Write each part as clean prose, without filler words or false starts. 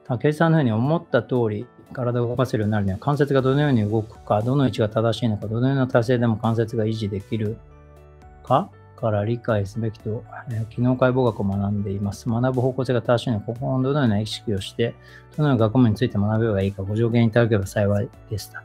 武井さんのように思った通り体を動かせるようになるには、関節がどのように動くか、どの位置が正しいのか、どのような体勢でも関節が維持できるかから理解すべきと、機能解剖学を学んでいます。学ぶ方向性が正しいのは、ここをどのような意識をして、どのような学問について学べばいいか、ご助言いただければ幸いでした。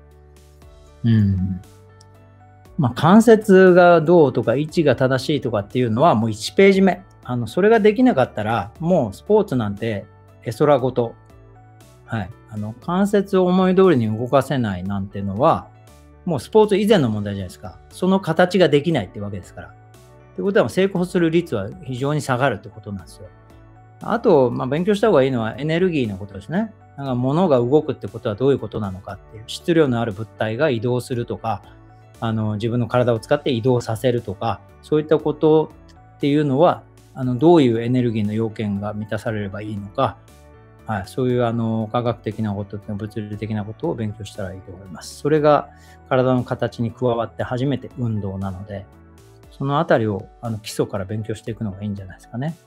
関節がどうとか、位置が正しいとかっていうのはもう1ページ目。それができなかったら、もうスポーツなんて絵空ごと。関節を思い通りに動かせないなんてのは、もうスポーツ以前の問題じゃないですか。その形ができないってわけですから。ということは成功する率は非常に下がるってことなんですよ。あと、勉強した方がいいのはエネルギーのことですね。物が動くってことはどういうことなのかっていう。質量のある物体が移動するとか、自分の体を使って移動させるとか、そういったことっていうのは、どういうエネルギーの要件が満たされればいいのか、そういう科学的なこと、物理的なことを勉強したらいいと思います。それが体の形に加わって初めて運動なので、そのあたりを基礎から勉強していくのがいいんじゃないですかね。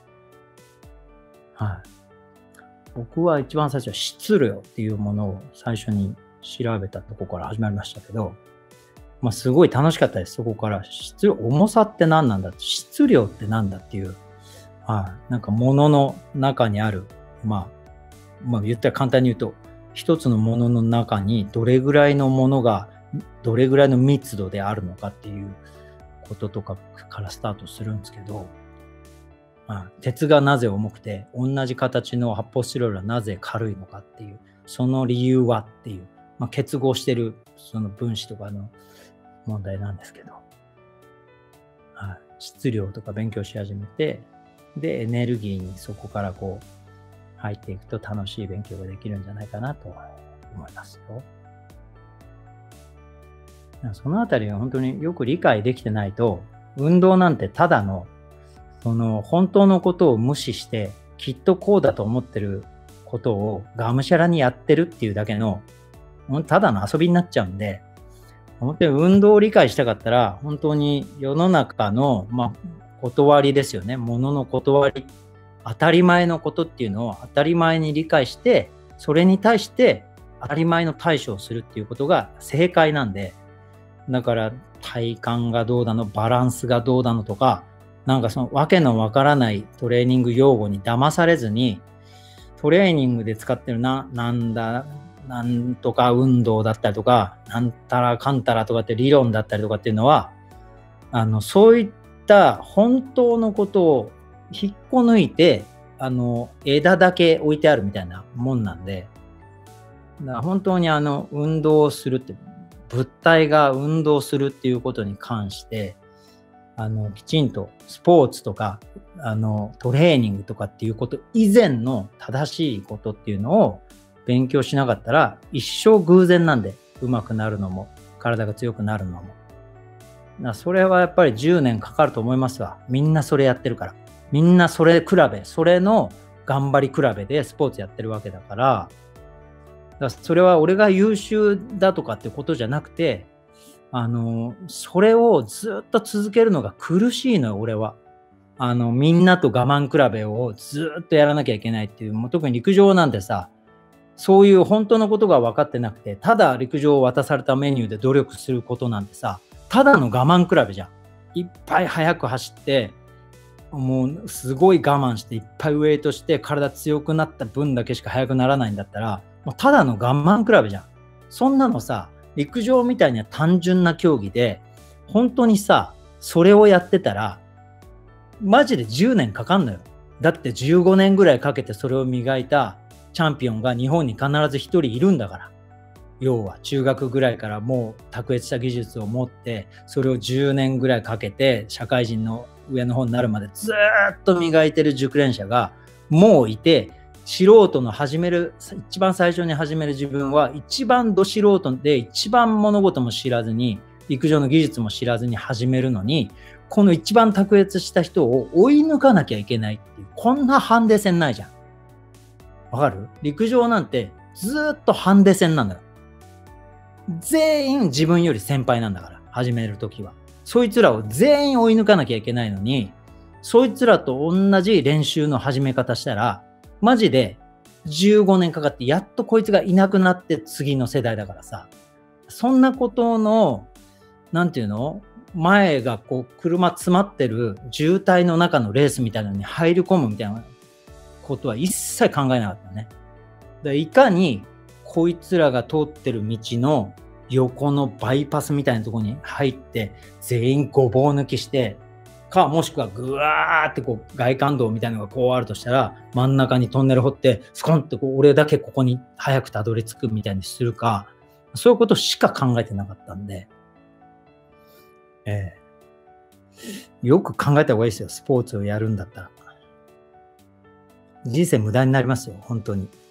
僕は一番最初は質量っていうものを最初に調べたところから始まりましたけど、すごい楽しかったです。そこから重さって何なんだって、質量って何だっていう、なんか物の中にある、言ったら簡単に言うと、一つのものの中にどれぐらいのものがどれぐらいの密度であるのかっていうこととかからスタートするんですけど、鉄がなぜ重くて同じ形の発泡スチロールはなぜ軽いのかっていう、その理由はっていう、結合してるその分子とかの問題なんですけど、質量とか勉強し始めて、でエネルギーにそこからこう入っていくと楽しい勉強ができるんじゃないかなと思いますよ。そのあたりは本当によく理解できてないと、運動なんてただのその本当のことを無視してきっとこうだと思ってることをがむしゃらにやってるっていうだけのただの遊びになっちゃうんで、本当に運動を理解したかったら本当に世の中の断りですよね。ものの断り、当たり前のことっていうのを当たり前に理解して、それに対して当たり前の対処をするっていうことが正解なんで、だから体幹がどうだの、バランスがどうだのとか、なんかそのわけのわからないトレーニング用語に騙されずに、トレーニングで使ってるなんとか運動だったりとか、なんたらかんたらとかって理論だったりとかっていうのは、そういった本当のことを引っこ抜いて、枝だけ置いてあるみたいなもんなんで、だから本当に運動をするって、物体が運動するっていうことに関して、きちんとスポーツとか、トレーニングとかっていうこと以前の正しいことっていうのを勉強しなかったら、一生偶然なんで、上手くなるのも、体が強くなるのも。それはやっぱり10年かかると思いますわ。みんなそれやってるから。みんなそれの頑張り比べでスポーツやってるわけだから、それは俺が優秀だとかってことじゃなくて、それをずっと続けるのが苦しいのよ、俺は。みんなと我慢比べをずっとやらなきゃいけないっていう、もう特に陸上なんてさ、そういう本当のことが分かってなくて、ただ陸上を渡されたメニューで努力することなんてさ、ただの我慢比べじゃん。いっぱい速く走って、もうすごい我慢していっぱいウェイトして体強くなった分だけしか速くならないんだったら、もうただの我慢比べじゃん。そんなのさ、陸上みたいな単純な競技で、本当にさ、それをやってたら、マジで10年かかんのよ。だって15年ぐらいかけてそれを磨いたチャンピオンが日本に必ず一人いるんだから。要は中学ぐらいからもう卓越した技術を持って、それを10年ぐらいかけて社会人の上の方になるまでずっと磨いてる熟練者がもういて、素人の一番最初に始める自分は一番ど素人で一番物事も知らずに、陸上の技術も知らずに始めるのに、この一番卓越した人を追い抜かなきゃいけないっていう、こんなハンデ戦ないじゃん。わかる？陸上なんてずっとハンデ戦なんだよ。全員自分より先輩なんだから、始めるときは。そいつらを全員追い抜かなきゃいけないのに、そいつらと同じ練習の始め方したら、マジで 15年かかって、やっとこいつがいなくなって次の世代だからさ、そんなことの、なんていうの、前がこう車詰まってる渋滞の中のレースみたいなのに入り込むみたいなことは一切考えなかったね。いかにこいつらが通ってる道の横のバイパスみたいなところに入って全員ごぼう抜きしてか、もしくはぐわーってこう外環道みたいなのがこうあるとしたら真ん中にトンネル掘ってスコンってこう俺だけここに早くたどり着くみたいにするか、そういうことしか考えてなかったんで、よく考えた方がいいですよ。スポーツをやるんだったら。人生無駄になりますよ、本当に。